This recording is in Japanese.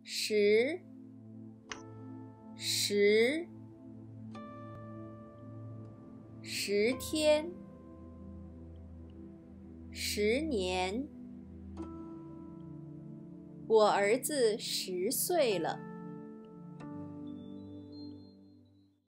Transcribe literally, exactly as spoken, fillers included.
十，十，十天，十年。我儿子十岁了。